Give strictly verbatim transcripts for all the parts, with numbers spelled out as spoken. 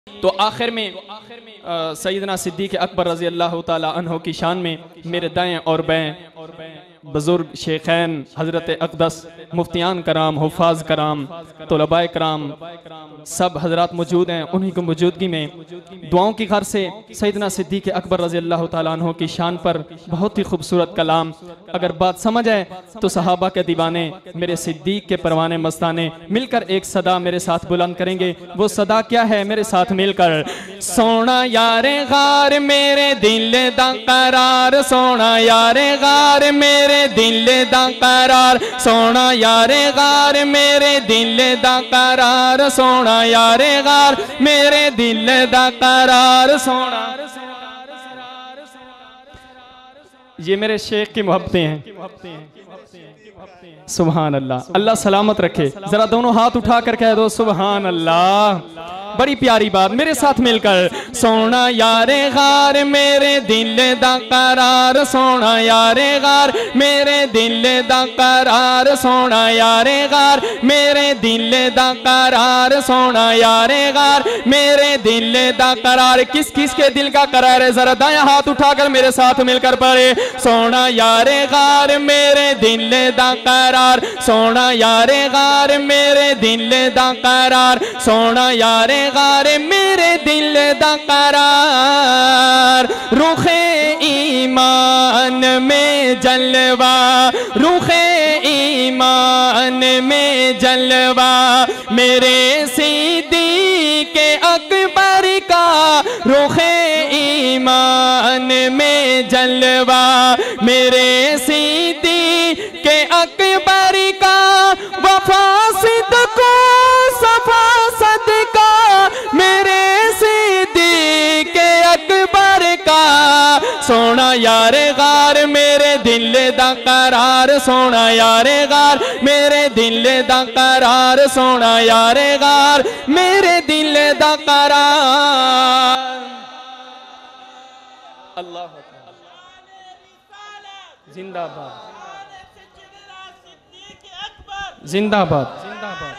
तो आखिर में सैयदना सिद्दीक़ अकबर रज़ी अल्लाह ताला अन्हो की शान में मेरे दाएं और बाएं बुज़ुर्ग शेखैन हज़रत अक़दस मुफ्तियान कराम हुफ़ाज़ कराम तलबाए कराम सब हज़रात मौजूद हैं। उन्हीं की मौजूदगी में दुआओं की घर से सैयदना सिद्दीक़ अकबर रज़ी अल्लाह ताला अन्हो की शान पर बहुत ही खूबसूरत कलाम। अगर बात समझ आए तो सहाबा के दीवाने मेरे सिद्दीक़ के परवाने मस्ताने मिलकर एक सदा मेरे साथ बुलंद करेंगे। वो सदा क्या है, मेरे साथ मिलकर सोना यारे गार मेरे दिल दा करार, सोना यारे गार मेरे दिल दा करार, सोना यारे गार मेरे दिल दा करार, सोना यारे गार मेरे दिल दा करार, सोना। ये मेरे शेख की मोहब्बतें हैं। सुभान अल्लाह। अल्लाह सलामत रखे। जरा दोनों हाथ उठा कर कह दो सुभान अल्लाह। बड़ी प्यारी बात, मेरे साथ मिलकर सोना यारे गार मेरे दिल दा करार, सोना यारे गार मेरे दिल दा करार, सोना यारे गार मेरे दिल दा करार, सोना यारे गार मेरे दिल दा करार। किस किस के दिल का करार है, जरा दाया हाथ उठाकर मेरे साथ मिलकर पढ़े सोना यारे गार मेरे दिल दा करार, सोना यारे गार मेरे दिल दा करार, सोना यारे गार मेरे दिल दा करार। रुखे ईमान में जलवा, रुखे ईमान में जलवा मेरे सिद्दीक़ अकबर का, रुखे ईमान में जलवा मेरे सिद्दीक़ अकबर का, वफा सिद्को सफा सदका मेरे सिद्दीक़ अकबर का, सोना यारे गार मेरे दिल दा करार, सोना यारे गार मेरे दिल दा करार, सोना यारे गार मेरे दिल दा करार। अल्लाह जिंदाबाद जिंदाबाद जिंदाबाद।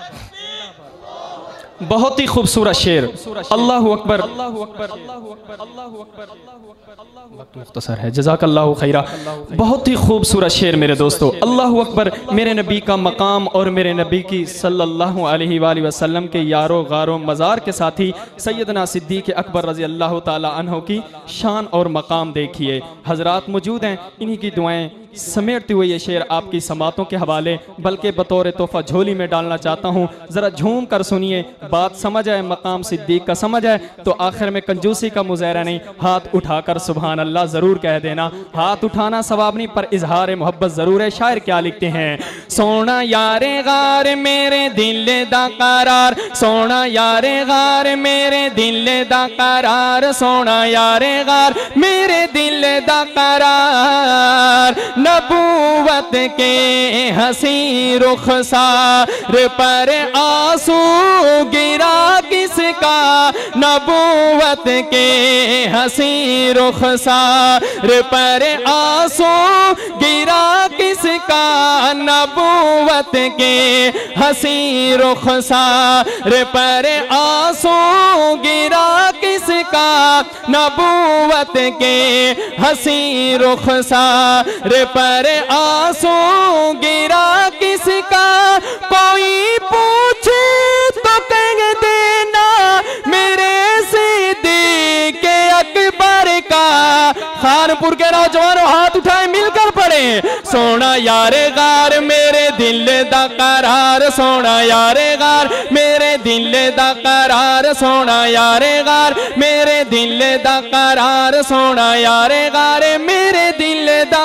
बहुत ही खूबसूरत शेर। अल्लाह अकबर अल्लाह अकबर अल्लाह अकबर। वक्त मुख्तसर है, जज़ाकल्लाहु खैरा। बहुत ही खूबसूरत शेर मेरे दोस्तों। अल्लाह अकबर मेरे नबी का मकाम और मेरे नबी की सल्लल्लाहु अलैहि वसल्लम के यारो गारो मज़ार के साथी सैयदना सिद्दीक़ अकबर रज़ी अल्लाह ताला अन्हो की शान और मकाम देखिए। हज़रात मौजूद हैं, इन्हीं की दुआएं समेटते हुए ये शेर आपकी समातों के हवाले बल्कि बतौर तोहफा झोली में डालना चाहता हूँ। ज़रा झूम कर सुनिए, बात समझ आए, मकाम सिद्दीक़ का समझ आए तो आखिर में कंजूसी का मुज़ाहरा नहीं, हाथ उठाकर सुभान अल्लाह ज़रूर कह देना। हाथ उठाना सवाब नहीं पर इजहार मोहब्बत ज़रूर है। शायर क्या लिखते हैं, सोना यारे गार मेरे दिल दा करार, सोना यारे गार मेरे दिल दा करार, सोना यारे गार मेरे दिल दा करार। नबूवत के हसी रुखसार पर आंसू गिरा किसका, नबूवत के हसी रुखसार पर आंसू गिरा किसका, नबूवत के हसी रुखसार पर आंसू गिरा किसका, नबूवत के हसी रुखसार पर आंसू गिरा किसका। कोई पूछे तो कह देना मेरे सिद्दीक़ अकबर का। खानपुर के नौजवानों हाथ उठाए मिलकर पढ़े सोना यारे गार मेरे दिल दा करार, सोना यारे गार मेरे दिल दा करार, सोना यारे गार मेरे दिल दा करार, सोना यारे गार मेरे दिल दा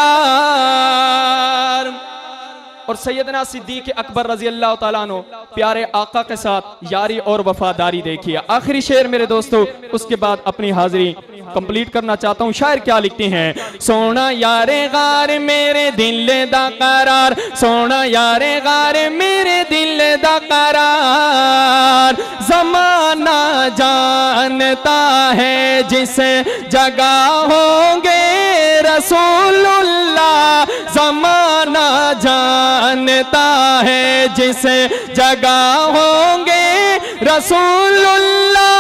करार। और सैयदना सिद्दीक़ अकबर रज़ी अल्लाह ताला अन्हु प्यारे आका के साथ यारी और वफादारी देखिए। आखिरी शेर मेरे दोस्तों, उसके बाद अपनी हाजिरी कंप्लीट करना चाहता हूँ। शायर क्या लिखते हैं, सोना यारे गार मेरे दिल दा करार, सोना यारे गार मेरे दिल दा करार। ज़माना जानता है जिस जगह होंगे रसूलुल्लाह, ज़माना जानता है जिस जगह होंगे रसूलुल्लाह।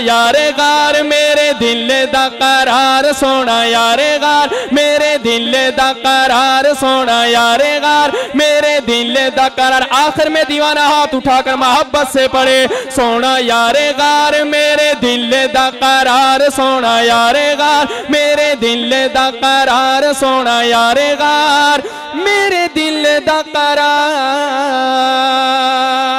यारे गार मेरे दिल दा करार, सोना यारे गार मेरे दिल दा करार, सोना यारे गार मेरे दिल दा करार। आखिर में दीवाना हाथ उठाकर मोहब्बत से पढ़े, सोना यारे गार मेरे दिल दा करार, सोना यारे गार मेरे दिल दा करार, सोना यारे गार मेरे दिल दा करार।